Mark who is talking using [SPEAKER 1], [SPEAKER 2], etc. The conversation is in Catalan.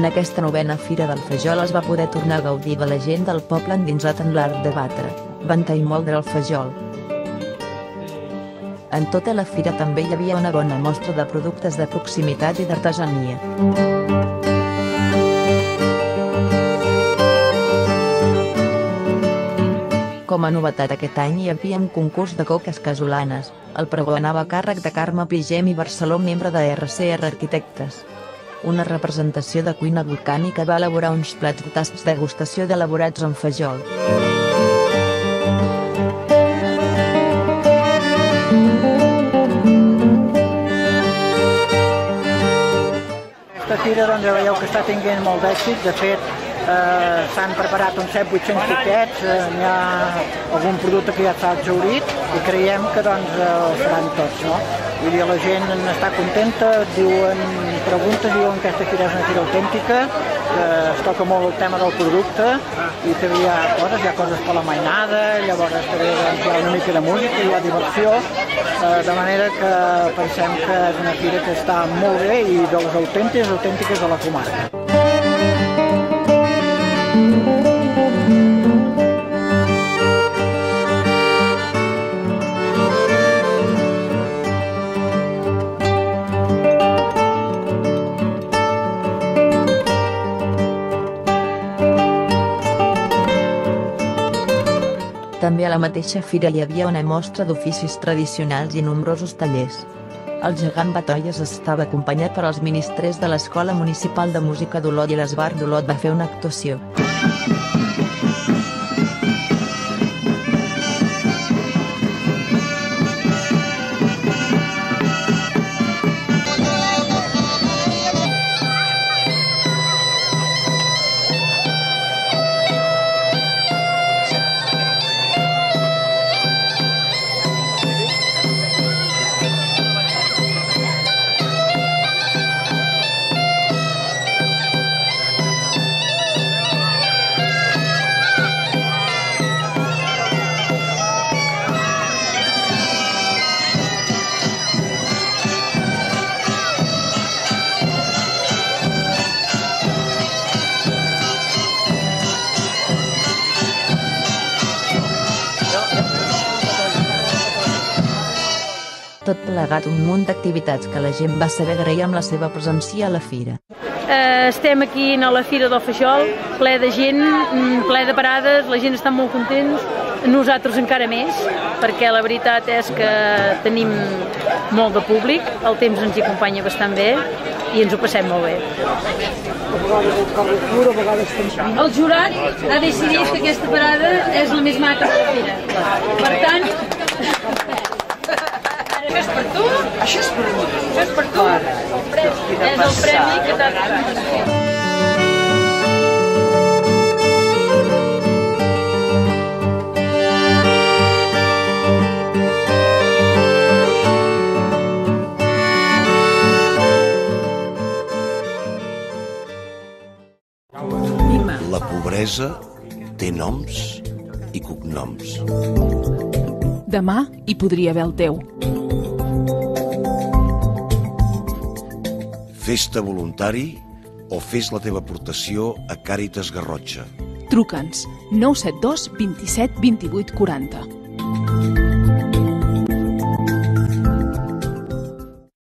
[SPEAKER 1] aquesta 9a Fira del Fajol es va poder tornar a gaudir de la gent del poble endinsat en l'art de batre, ventar i moldre el fajol. En tota la fira també hi havia una bona mostra de productes de proximitat i d'artesania. Com a novetat aquest any hi havia un concurs de coques casolanes. El pregó anava a càrrec de Carme Pigem i Barceló, membre de RCR Arquitectes. Una representació de cuina volcànica va elaborar uns plats de tasts de degustació elaborats en fajol.
[SPEAKER 2] Aquesta fira ja veieu que està tenint molt d'èxit. De fet, s'han preparat uns 700-800 tiquets, n'hi ha algun producte que ja s'ha exhaurit i creiem que el faran tots, no? Vull dir, la gent està contenta, pregunten, diuen que aquesta fira és una fira autèntica, que es toca molt el tema del producte i també hi ha coses per la mainada, llavors també hi ha una mica de música, hi ha diversió, de manera que pensem que és una fira que està molt bé i de les autèntiques de la comarca.
[SPEAKER 1] També a la mateixa fira hi havia una mostra d'oficis tradicionals i nombrosos tallers. El gegant Batolles estava acompanyat per als ministrers de l'Escola Municipal de Música d'Olot i l'Esbar d'Olot va fer una actuació. Tot plegat un munt d'activitats que la gent va saber agrair amb la seva presència a la fira.
[SPEAKER 3] Estem aquí a la Fira del Fajol, ple de gent, ple de parades, la gent està molt contents, nosaltres encara més, perquè la veritat és que tenim molt de públic, el temps ens hi acompanya bastant bé i ens ho passem molt bé. El jurat ha decidit que aquesta parada és la més maca de la fira. Per tant, això és per tu? Això és per mi. Això és per tu? És el premi que t'ha donat.
[SPEAKER 4] La pobresa té noms i cognoms.
[SPEAKER 5] Demà hi podria haver el teu.
[SPEAKER 4] Fes-te voluntari o fes la teva aportació a Càritas Garrotxa.
[SPEAKER 5] Truca'ns 972 27 28 40.